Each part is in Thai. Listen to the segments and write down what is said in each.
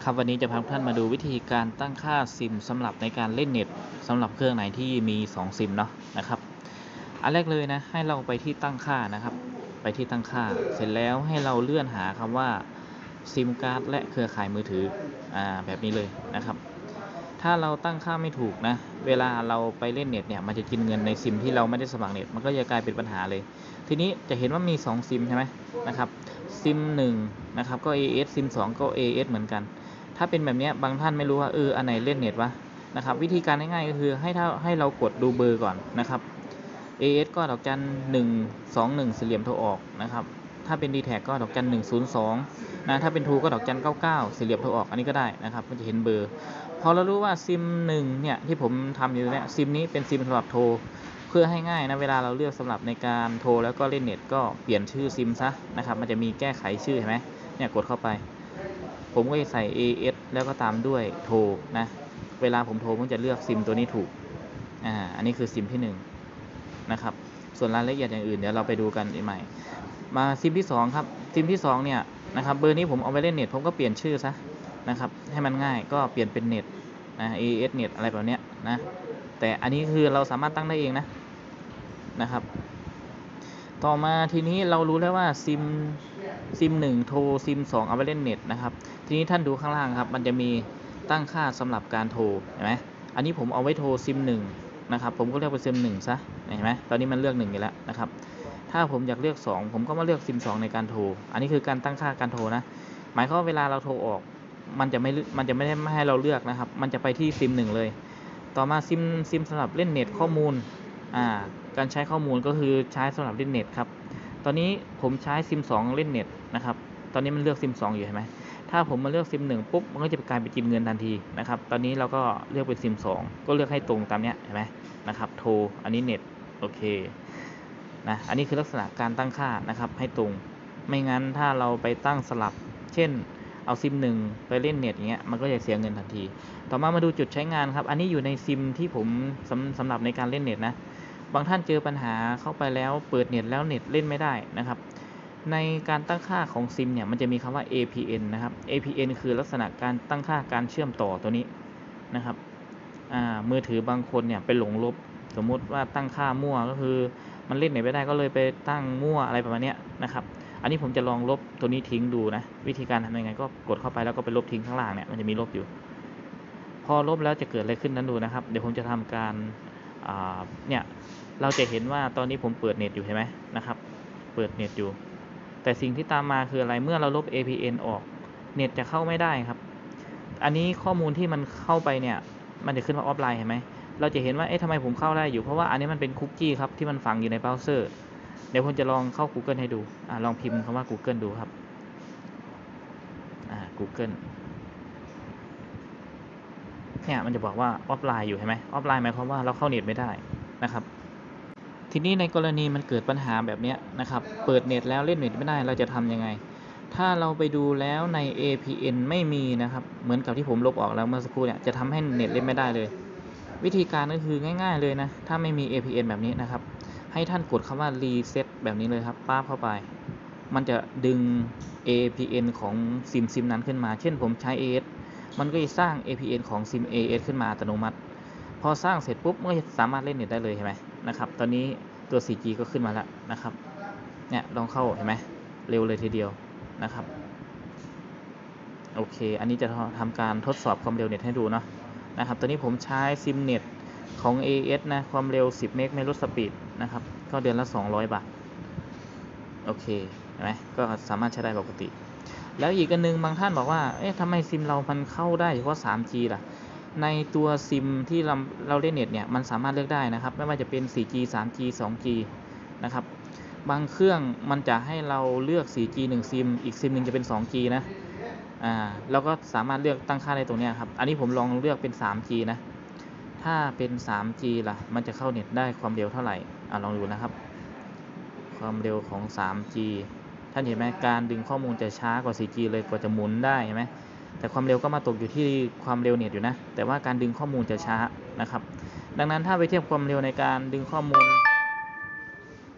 ครับวันนี้จะพาทุกท่านมาดูวิธีการตั้งค่าซิมสำหรับในการเล่นเน็ตสำหรับเครื่องไหนที่มี2ซิมเนาะนะครับอันแรกเลยนะให้เราไปที่ตั้งค่านะครับไปที่ตั้งค่าเสร็จแล้วให้เราเลื่อนหาคำว่าซิมการ์ดและเครือข่ายมือถือแบบนี้เลยนะครับถ้าเราตั้งค่าไม่ถูกนะเวลาเราไปเล่นเน็ตเนี่ยมันจะกินเงินในซิมที่เราไม่ได้สมัครเน็ตมันก็จะกลายเป็นปัญหาเลยทีนี้จะเห็นว่ามี2ซิมใช่ไหมนะครับซิม1นะครับก็ AS ซิม2ก็ AS เหมือนกันถ้าเป็นแบบนี้บางท่านไม่รู้ว่าอันไหนเล่นเน็ตวะนะครับวิธีการง่ายๆก็คือให้เรากดดูเบอร์ก่อนนะครับ AS ก็ดอกจัน121สี่เหลี่ยมโทรออกนะครับถ้าเป็น D-Tag ก็ดอกจัน102นะถ้าเป็น True ก็ดอกจัน99สี่เหลี่ยมโทรออกอันนี้ก็ได้นะครับมันจะเห็นเบอร์พอเรารู้ว่าซิม1เนี่ยที่ผมทำอยู่เนี่ยซิมนี้เป็นซิมสำหรับโทรเพื่อให้ง่ายนะเวลาเราเลือกสำหรับในการโทรแล้วก็เล่นเน็ตก็เปลี่ยนชื่อซิมซะนะครับมันจะมีแก้ไขชื่อเห็นไหมเนี่ยกดเข้าไปผมก็จะใส่ AS แล้วก็ตามด้วยโทรนะเวลาผมโทรผมจะเลือกซิมตัวนี้ถูกอันนี้คือซิมที่1นะครับส่วนรายละเอียดอย่างอื่นเดี๋ยวเราไปดูกันใหม่มาซิมที่2ครับซิมที่2เนี่ยนะครับเบอร์นี้ผมเอาไปเล่นเน็ตผมก็เปลี่ยนชื่อซะนะครับให้มันง่ายก็เปลี่ยนเป็นเน็ตนะ AS เน็ตอะไรแบบเนี้ยนะแต่อันนี้คือเราสามารถตั้งได้เองนะครับต่อมาทีนี้เรารู้แล้วว่าซิม1โทรซิม2เอาไปเล่นเน็ตนะครับทีนี้ท่านดูข้างล่างครับมันจะมีตั้งค่าสำหรับการโทรเห็นไหมอันนี้ผมเอาไว้โทรซิม1นะครับผมก็เลือกเป็นซิม1ซะเห็นไหมตอนนี้มันเลือก1อยู่แล้วนะครับถ้าผมอยากเลือก2ผมก็มาเลือกซิม2ในการโทรอันนี้คือการตั้งค่าการโทรนะหมายความว่าเวลาเราโทรออกมันจะไม่ได้ไม่ให้เราเลือกนะครับมันจะไปที่ซิม1เลยต่อมาซิมสำหรับเล่นเน็ตข้อมูลการใช้ข้อมูลก็คือใช้สำหรับเล่นเน็ตครับตอนนี้ผมใช้ซิม2เล่นเน็ตนะครับตอนนี้มันเลือกซิม2อยู่เห็นไหมถ้าผมมาเลือกซิม1ปุ๊บมันก็จะกลายเป็นกินเงินทันทีนะครับตอนนี้เราก็เลือกเป็นซิม2ก็เลือกให้ตรงตามนี้เห็นไหมนะครับโทรอันนี้เน็ตโอเคนะอันนี้คือลักษณะการตั้งค่านะครับให้ตรงไม่งั้นถ้าเราไปตั้งสลับเช่นเอาซิม1ไปเล่นเน็ตอย่างเงี้ยมันก็จะเสียเงินทันทีต่อมาดูจุดใช้งานครับอันนี้อยู่ในซิมที่ผมสำหรับในการเล่นเน็ตนะบางท่านเจอปัญหาเข้าไปแล้วเปิดเน็ตแล้วเน็ตเล่นไม่ได้นะครับในการตั้งค่าของซิมเนี่ยมันจะมีคำว่า APN นะครับ APN คือลักษณะการตั้งค่าการเชื่อมต่อตัวนี้นะครับมือถือบางคนเนี่ยไปหลงลบสมมุติว่าตั้งค่ามั่วก็คือมันเล่นเน็ตไม่ได้ก็เลยไปตั้งมั่วอะไรประมาณนี้นะครับอันนี้ผมจะลองลบตัวนี้ทิ้งดูนะวิธีการทำยังไงก็กดเข้าไปแล้วก็ไปลบทิ้งข้างล่างเนี่ยมันจะมีลบอยู่พอลบแล้วจะเกิดอะไรขึ้นนั้นดูนะครับเดี๋ยวผมจะทำการเนี่ยเราจะเห็นว่าตอนนี้ผมเปิดเน็ตอยู่เห็นไหมนะครับเปิดเน็ตอยู่แต่สิ่งที่ตามมาคืออะไรเมื่อเราลบ APN ออกเน็ตจะเข้าไม่ได้ครับอันนี้ข้อมูลที่มันเข้าไปเนี่ยมันจะขึ้นว่าออฟไลน์เห็นไหมเราจะเห็นว่าทำไมผมเข้าได้อยู่เพราะว่าอันนี้มันเป็นคุกกี้ครับที่มันฝังอยู่ในเบราว์เซอร์เดี๋ยวผมจะลองเข้า Google ให้ดูลองพิมพ์คำว่า Google ดูครับGoogle เนี่ยมันจะบอกว่าออฟไลน์อยู่เห็นไหมออฟไลน์หมายความว่าเราเข้าเน็ตไม่ได้นะครับทีนี้ในกรณีมันเกิดปัญหาแบบนี้นะครับเปิดเน็ตแล้วเล่นเน็ตไม่ได้เราจะทำยังไงถ้าเราไปดูแล้วใน APN ไม่มีนะครับเหมือนกับที่ผมลบออกแล้วเมื่อสักครู่เนี่ยจะทำให้เน็ตเล่นไม่ได้เลยวิธีการก็คือง่ายๆเลยนะถ้าไม่มี APN แบบนี้นะครับให้ท่านกดคำว่า reset แบบนี้เลยครับป้าเข้าไปมันจะดึง APN ของซิมนั้นขึ้นมาเช่นผมใช้ AS มันก็จะสร้าง APN ของซิม AS ขึ้นมาอัตโนมัติพอสร้างเสร็จปุ๊บมันก็จะสามารถเล่นเน็ตได้เลยเห็นไหมนะครับตอนนี้ตัว 4G ก็ขึ้นมาแล้วนะครับเนี่ยลองเข้าเห็นไหมเร็วเลยทีเดียวนะครับโอเคอันนี้จะทำการทดสอบความเร็วเน็ตให้ดูเนาะนะครับตอนนี้ผมใช้ซิมเน็ตของ AS นะความเร็ว10 เมกไม่ลดสปีดนะครับก็เดือนละ200 บาทโอเคเห็นไหมก็สามารถใช้ได้ปกติแล้วอีกอันนึงบางท่านบอกว่าทำไมซิมเรามันเข้าได้เฉพาะ 3G ล่ะในตัวซิมที่เราเล่นเน็ตเนี่ยมันสามารถเลือกได้นะครับไม่ว่าจะเป็น 4G 3G 2G นะครับบางเครื่องมันจะให้เราเลือก 4G 1 ซิมอีกซิมนึงจะเป็น 2G นะเราก็สามารถเลือกตั้งค่าได้ตรงนี้ครับอันนี้ผมลองเลือกเป็น 3G นะถ้าเป็น 3G ล่ะมันจะเข้าเน็ตได้ความเร็วเท่าไหร่ลองดูนะครับความเร็วของ 3G ท่านเห็นไหมการดึงข้อมูลจะช้ากว่า 4G เลยกว่าจะหมุนได้เห็นไหมแต่ความเร็วก็มาตกอยู่ที่ความเร็วเน็ตอยู่นะแต่ว่าการดึงข้อมูลจะช้านะครับดังนั้นถ้าไปเทียบความเร็วในการดึงข้อมูล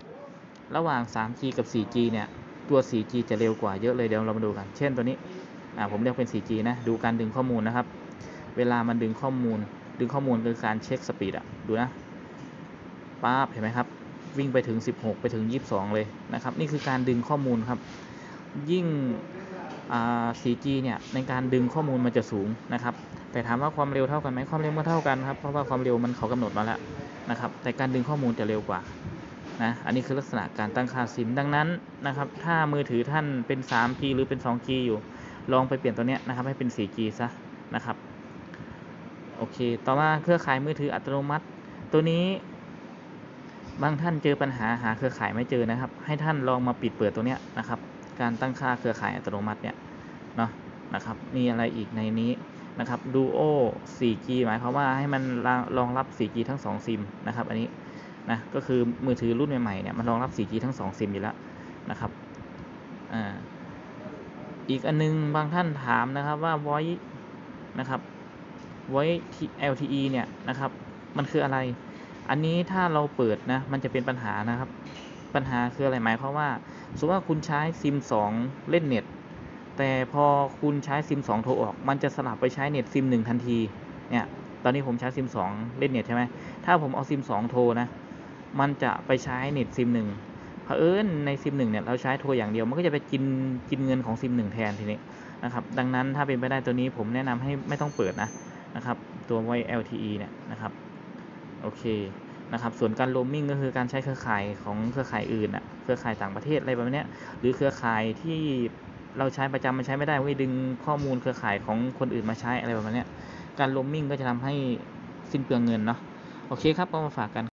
ระหว่าง 3G กับ 4G เนี่ยตัว 4G จะเร็วกว่าเยอะเลยเดี๋ยวเรามาดูกันเช่นตัวนี้ผมเรียกเป็น 4G นะดูการดึงข้อมูลนะครับเวลามันดึงข้อมูลคือการเช็คสปีดดูนะป๊าบเห็นไหมครับวิ่งไปถึง16ไปถึง22เลยนะครับนี่คือการดึงข้อมูลครับยิ่ง4G เนี่ยในการดึงข้อมูลมันจะสูงนะครับแต่ถามว่าความเร็วเท่ากันไหมความเร็วก็เท่ากันครับเพราะว่าความเร็วมันเขากำหนดมาแล้วนะครับแต่การดึงข้อมูลจะเร็วกว่านะอันนี้คือลักษณะการตั้งค่าซิมดังนั้นนะครับถ้ามือถือท่านเป็น 3G หรือเป็น 2G อยู่ลองไปเปลี่ยนตัวเนี้ยนะครับให้เป็น 4G ซะนะครับโอเคต่อมาเครือข่ายมือถืออัตโนมัติตัวนี้บางท่านเจอปัญหาหาเครือข่ายไม่เจอนะครับให้ท่านลองมาปิดเปิดตัวเนี้ยนะครับการตั้งค่าเครือข่ายอัตโนมัติเนี่ยเนาะนะครับมีอะไรอีกในนี้นะครับ Duo 4G หมายความว่าให้มันรองรับ 4G ทั้ง2ซิมนะครับอันนี้นะก็คือมือถือรุ่นใหม่ๆเนี่ยมันรองรับ 4G ทั้ง2ซิมอยู่แล้วนะครับอีกอันนึงบางท่านถามนะครับว่า Voice นะครับ Voice LTE เนี่ยนะครับมันคืออะไรอันนี้ถ้าเราเปิดนะมันจะเป็นปัญหานะครับปัญหาคืออะไรหมายความว่าสมมติว่าคุณใช้ซิม2เล่นเน็ตแต่พอคุณใช้ซิม2โทรออกมันจะสลับไปใช้เน็ตซิม1ทันทีเนี่ยตอนนี้ผมใช้ซิม2เล่นเน็ตใช่ไหมถ้าผมเอาซิม2โทรนะมันจะไปใช้เน็ตซิม1เผอิญในซิม1เนี่ยเราใช้โทรอย่างเดียวมันก็จะไปกินเงินของซิม1แทนทีนี้นะครับดังนั้นถ้าเป็นไปได้ตัวนี้ผมแนะนำให้ไม่ต้องเปิดนะครับตัวไว้ LTE เนี่ยนะครับโอเคนะครับส่วนการโรมมิ่งก็คือการใช้เครือข่ายของเครือข่ายอื่นเครือข่ายต่างประเทศอะไรแบบนี้หรือเครือข่ายที่เราใช้ประจำมันใช้ไม่ได้ดึงข้อมูลเครือข่ายของคนอื่นมาใช้อะไรแบบนี้การโรมมิ่งก็จะทำให้สิ้นเปลืองเงินเนาะโอเคครับก็มาฝากกัน